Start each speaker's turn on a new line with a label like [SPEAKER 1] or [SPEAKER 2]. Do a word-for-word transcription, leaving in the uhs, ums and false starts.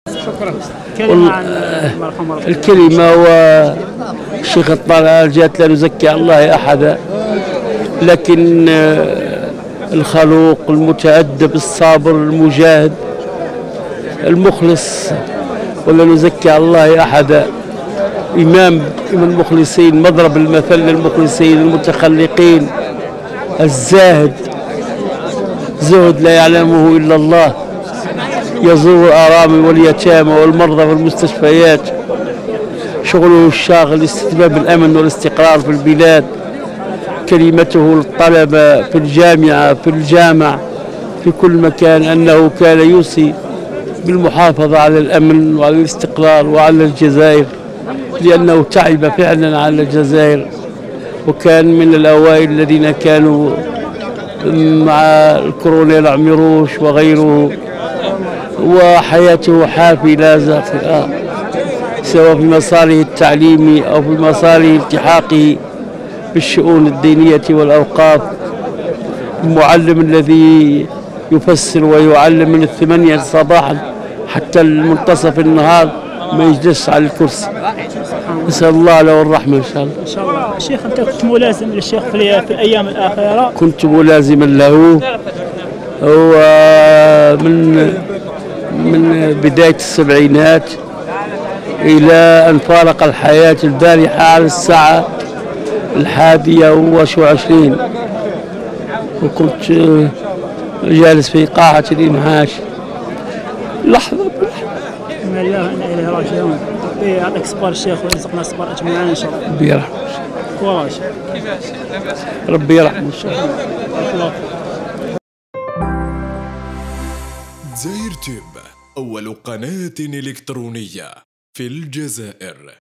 [SPEAKER 1] شكرا. كلمة عن المرحوم.
[SPEAKER 2] الكلمة والشيخ الطلال جات لا نزكي الله أحدا، لكن الخلوق المتأدب الصابر المجاهد المخلص، ولا نزكي الله أحدا، إمام من المخلصين، مضرب المثل للمخلصين المتخلقين، الزاهد زهد لا يعلمه إلا الله، يزور الآرامل واليتامى والمرضى في المستشفيات، شغله الشاغل استتباب الأمن والاستقرار في البلاد، كلمته للطلبة في الجامعة في الجامع في كل مكان أنه كان يوصي بالمحافظة على الأمن وعلى الاستقرار وعلى الجزائر، لأنه تعب فعلا على الجزائر، وكان من الأوائل الذين كانوا مع الكولونيل عميروش وغيره، وحياته حافلة زاخرة سواء في مساره التعليمي أو في مساره التحاقه بالشؤون الدينية والأوقاف، المعلم الذي يفسر ويعلم من الثمانية صباحا حتى منتصف النهار ما يجلس على الكرسي. نسأل الله له الرحمة إن شاء الله.
[SPEAKER 1] إن شاء الله. شيخ أنت كنت ملازم للشيخ في, في الأيام الأخيرة؟
[SPEAKER 2] كنت ملازما له، ومن من بداية السبعينات إلى أن فارق الحياة البارحة على الساعة الحادية وعشرين، وكنت جالس في قاعة الإنعاش لحظة بلحظة.
[SPEAKER 1] إن الله وإنا إليه راجعون. ربي يعطيك صبر الشيخ ويرزقنا الصبر أجمعين إن شاء الله.
[SPEAKER 2] ربي يرحمه.
[SPEAKER 1] كوراج.
[SPEAKER 2] ربي يرحمه إن شاء الله.
[SPEAKER 3] دزاير تيوب، أول قناة إلكترونية في الجزائر.